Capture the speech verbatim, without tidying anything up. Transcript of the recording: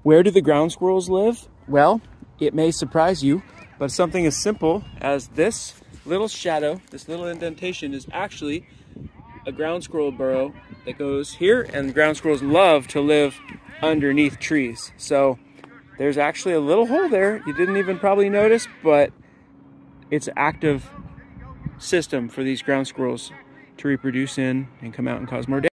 Where do the ground squirrels live? Well, it may surprise you, but something as simple as this little shadow, this little indentation, is actually a ground squirrel burrow that goes here, and ground squirrels love to live underneath trees. So there's actually a little hole there you didn't even probably notice, but it's an active system for these ground squirrels to reproduce in and come out and cause more damage.